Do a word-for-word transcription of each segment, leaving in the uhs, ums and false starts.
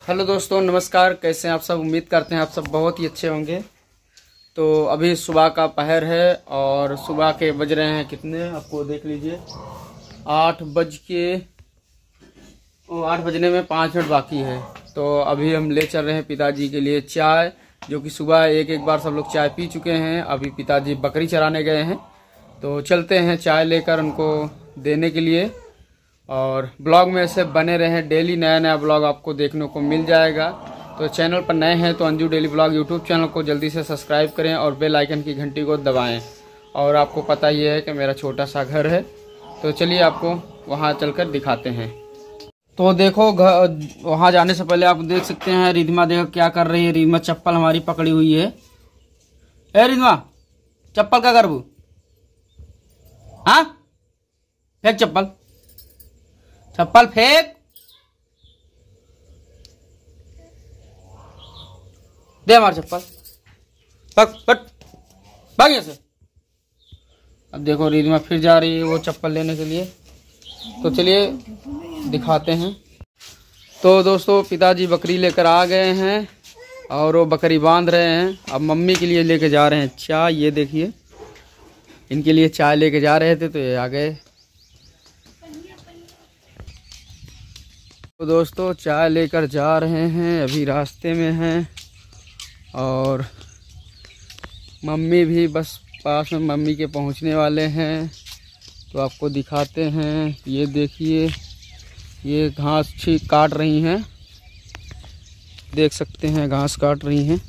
Hello दोस्तों, नमस्कार। कैसे हैं आप सब? उम्मीद करते हैं आप सब बहुत ही अच्छे होंगे। तो अभी सुबह का पहर है और सुबह के बज रहे हैं कितने, आपको देख लीजिए, आठ बज के आठ बजने में पाँच मिनट बाकी है। तो अभी हम ले चल रहे हैं पिताजी के लिए चाय, जो कि सुबह एक एक बार सब लोग चाय पी चुके हैं। अभी पिताजी बकरी चराने गए हैं, तो चलते हैं चाय लेकर उनको देने के लिए। और ब्लॉग में से बने रहें, डेली नया नया ब्लॉग आपको देखने को मिल जाएगा। तो चैनल पर नए हैं तो Anju daily blog YouTube channel को जल्दी से सब्सक्राइब करें और बेल आइकन की घंटी को दबाएं। और आपको पता ही है कि मेरा छोटा सा घर है, तो चलिए आपको वहां चलकर दिखाते हैं। तो देखो, वहां जाने से पहले आप देख सकते हैं रिधमा देखो क्या कर रही है। रिधमा चप्पल हमारी पकड़ी हुई है। ए रिधमा, चप्पल का करबू? हाँ, फेंक चप्पल, चप्पल फेंक। दे हमारी चप्पल, पक पट भाग यहाँ से। अब देखो रिधमा फिर जा रही है वो चप्पल लेने के लिए, तो चलिए दिखाते हैं। तो दोस्तों, पिताजी बकरी लेकर आ गए हैं और वो बकरी बांध रहे हैं। अब मम्मी के लिए लेके जा रहे हैं चाय। ये देखिए, इनके लिए चाय लेके जा रहे थे तो ये आ गए। तो दोस्तों, चाय लेकर जा रहे हैं, अभी रास्ते में हैं। और मम्मी भी बस पास में मम्मी के पहुंचने वाले हैं, तो आपको दिखाते हैं। ये देखिए, ये घास ठीक काट रही हैं, देख सकते हैं घास काट रही हैं।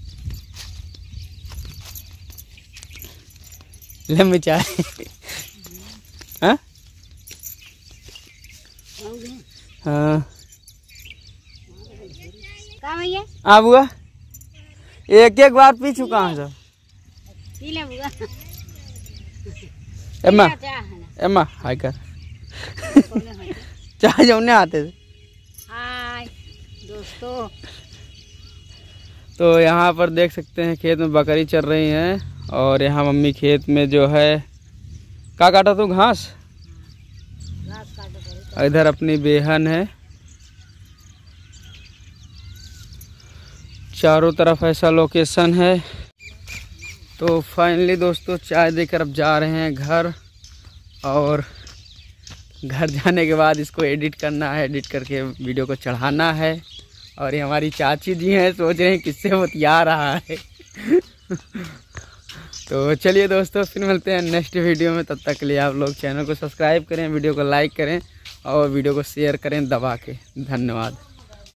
लंबी चाय हाँ हाँ आ बुआ, एक एक बार पी चुका हूँ सब। एम्मा एम्मा हाय कर चाय जमने आते थे। हाय दोस्तों। तो यहाँ पर देख सकते हैं खेत में बकरी चल रही हैं और यहाँ मम्मी खेत में जो है क्या काटा तू? घास। इधर अपनी बेहन है, चारों तरफ ऐसा लोकेशन है। तो फाइनली दोस्तों, चाय देकर अब जा रहे हैं घर। और घर जाने के बाद इसको एडिट करना है, एडिट करके वीडियो को चढ़ाना है। और ये हमारी चाची जी हैं, सोच रहे हैं किससे बतिया रहा है तो चलिए दोस्तों, फिर मिलते हैं नेक्स्ट वीडियो में। तब तक के लिए आप लोग चैनल को सब्सक्राइब करें, वीडियो को लाइक करें और वीडियो को शेयर करें दबा के। धन्यवाद।